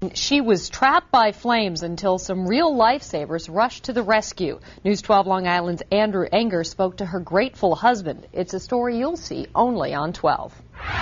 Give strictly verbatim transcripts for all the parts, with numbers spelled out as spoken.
saying she was trapped by flames until some real lifesavers rushed to the rescue. News twelve Long Island's Andrew Enger spoke to her grateful husband. It's a story you'll see only on twelve.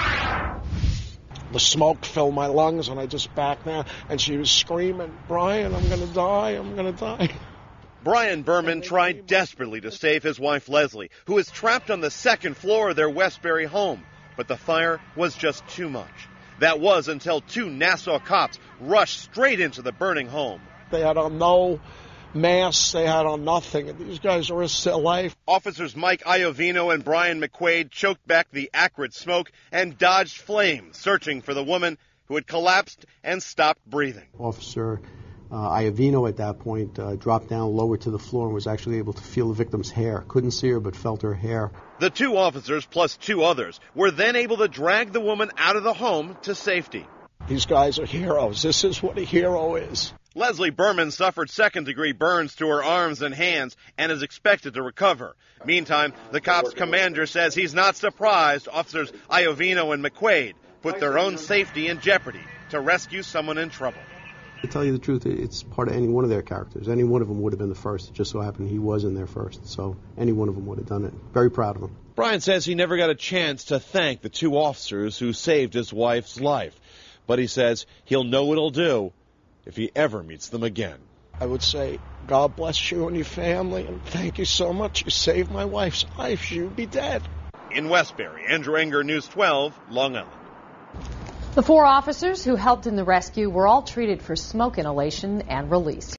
The smoke filled my lungs and I just backed down, and she was screaming, "Brian, I'm going to die, I'm going to die." Brian Berman tried desperately to save his wife Leslie, who was trapped on the second floor of their Westbury home. But the fire was just too much. That was until two Nassau cops rushed straight into the burning home. They had on no masks, they had on nothing, and these guys risked their life. Officers Mike Iovino and Brian McQuaid choked back the acrid smoke and dodged flames, searching for the woman who had collapsed and stopped breathing. Officer uh, Iovino at that point uh, dropped down lower to the floor and was actually able to feel the victim's hair. Couldn't see her, but felt her hair. The two officers, plus two others, were then able to drag the woman out of the home to safety. These guys are heroes. This is what a hero is. Leslie Berman suffered second-degree burns to her arms and hands and is expected to recover. Meantime, the cops' commander says he's not surprised officers Iovino and McQuaid put their own safety in jeopardy to rescue someone in trouble. To tell you the truth, it's part of any one of their characters. Any one of them would have been the first. It just so happened he was in there first. So any one of them would have done it. Very proud of him. Brian says he never got a chance to thank the two officers who saved his wife's life. But he says he'll know what he'll do if he ever meets them again. I would say, God bless you and your family, and thank you so much. You saved my wife's life. She would be dead. In Westbury, Andrew Enger, News twelve, Long Island. The four officers who helped in the rescue were all treated for smoke inhalation and released.